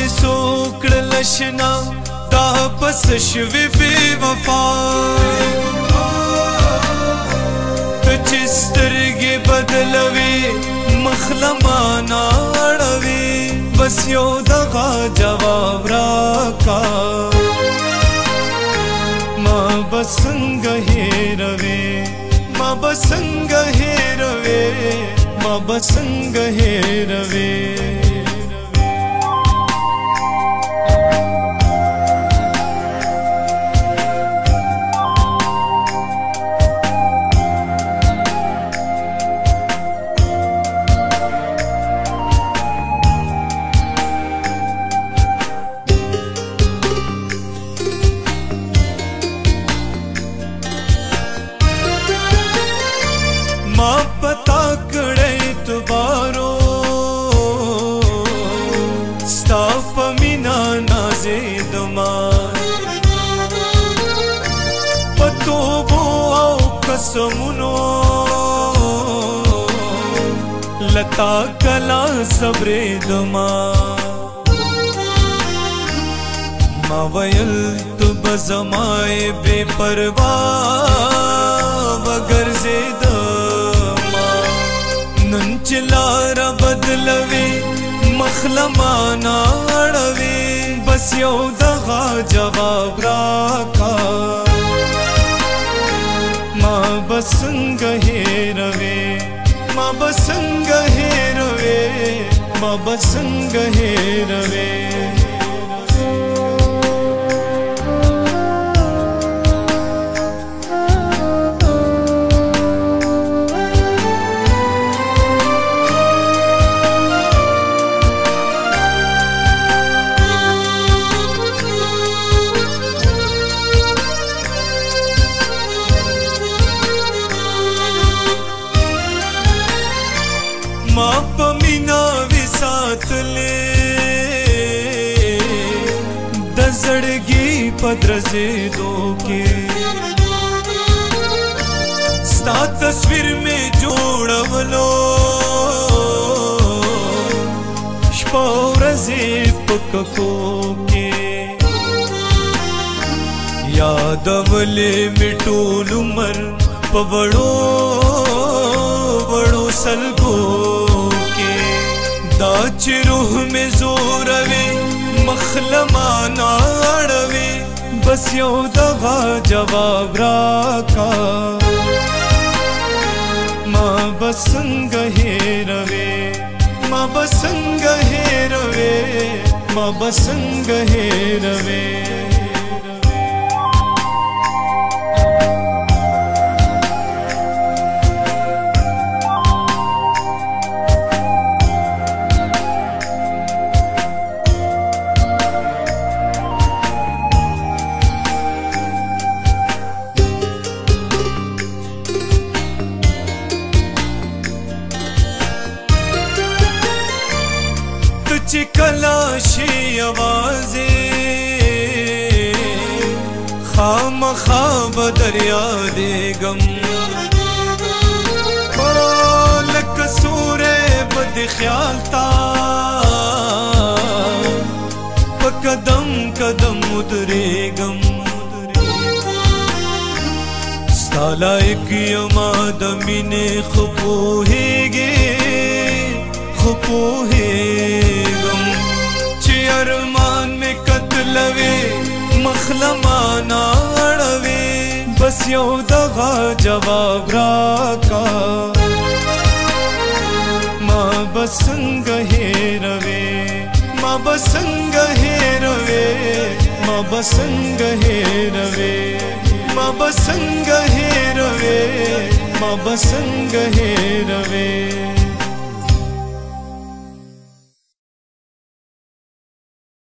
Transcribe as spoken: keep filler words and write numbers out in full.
می سوکړ لشنا دا پس شوی بی وفا ته سترګې بدلوي مخلمانا اړوي بس یو دغه جواب راکا ما بسنګ هېروي ما بسنګ هېروي ما بسنګ هېروي ما पता कड़े तुबारो स्ता पमीना नाजे दमा पतो बो आओ कसमुनो लता कला सबरे दमा मा वयल तु बजमाए बेपरवाह वगर जेद चलारा बदलवे मखलमाना अड़वे बस यौ दगा जवाब राका माँ बसंग हेरवे माँ बसंग हेरवे माँ बसंग हेरवे मा पमीना विसात ले दजड़गी पदरजे दो के स्ता तस्वीर में जोड़वलो शपौरजे पकको के यादवले मिटोल उमर पवड़ो बड़ो सलगो दाच रूह में जोरवे मखलमाना अड़वे बस यौ दगा जवाब राका माँ बसंग हेरवे माँ बसंग हेरवे माँ बसंग हेरवे कलाशी आवाज़े खाम खाब दरिया दे गम लक सूरे बद ख्याल ता कदम कदम उतरे गम साला एक यमा दमीने खपोहेगे खपोहे अरमान में कतलवे मखलमाना अड़वे बस यौ दगा जवाब राका माँ बसंग हेरवे माँ बसंग हेरवे माँ बसंग हेरवे माँ बसंग हेरवे माँ बसंग हेरवे।